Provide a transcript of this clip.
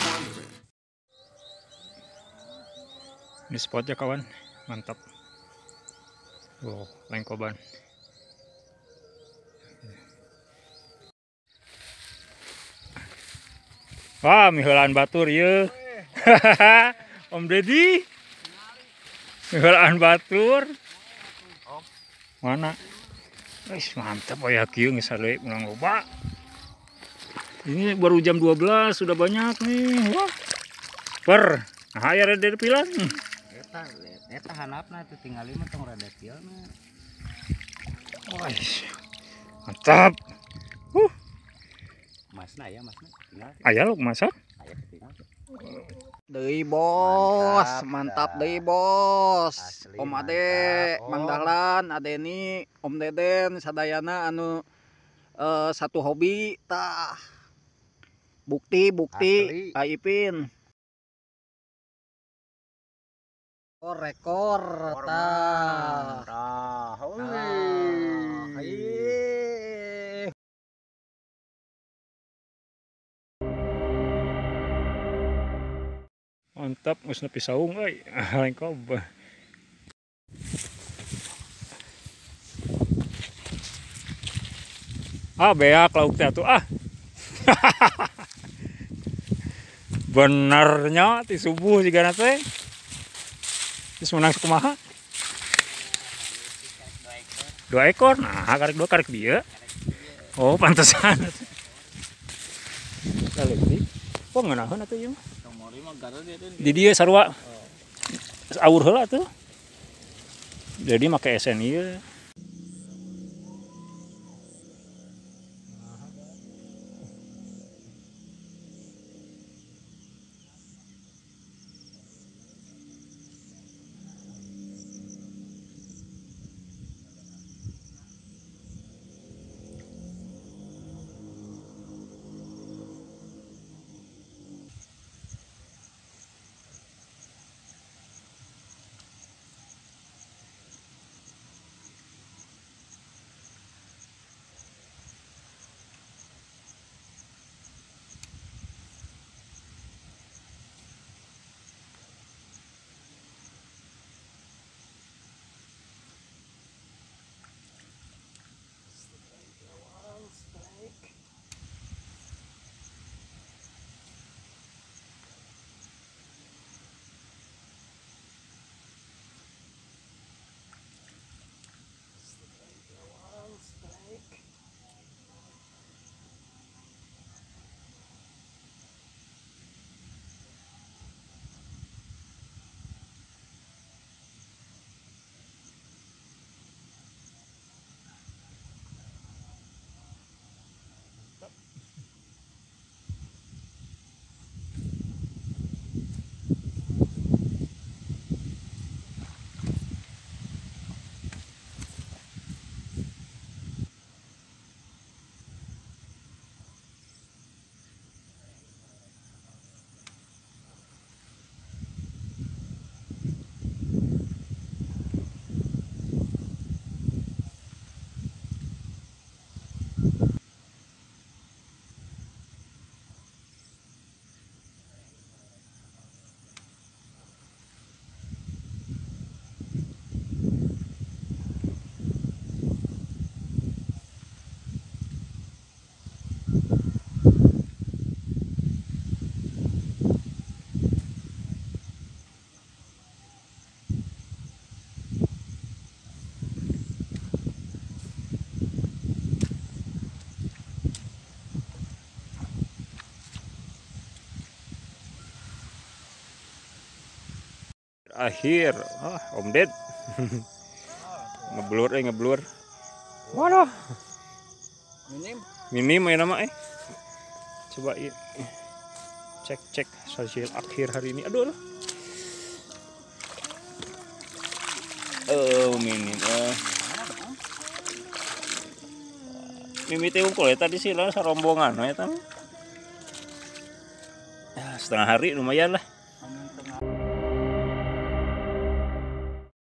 Ini spotnya kawan, mantap. Wow, lengkoban. Wah, mihelaan batur ya. Om Deddy. Mihelaan batur. Mana? Wis mantap ya kieu geus sare menang loba. Ini baru jam 12 sudah banyak nih. Wah. Per. Nah, aya rada pilan. Eta handapna teh tinggal 5 tong rada pielna. Wah. Mantap. Masna ya, masna. Tinggal. Aya lu masak? Aya tinggal. Deui bos, mantap deui bos. Asli, Om Ade, mantap, Om. Mang Dahlan, Adeni, Om Deden, sadayana anu satu hobi tah. Bukti Asli. Aipin. Oh, rekor tah. Tah. Mantap, geus nepi saung euy. Lengkob. Beak lauk teh atuh ah. Benernya ti subuh sigana teh. Geus menang kumaha? 2 ekor. Nah, karek 2 karek dia. Oh, pantesan. Kali ini. Kok ngeunaheun atuh ieu? Di dia sarua. Aur heula tuh. Jadi make esen ieu. Akhir. Om Ded. Ngeblur. Waduh. Minim ya nama Coba cek hasil akhir hari ini. Aduh. Minim. Mimiti unggul ya tadi sih lah serombongan ya tadi. Ya, setengah hari lumayan lah.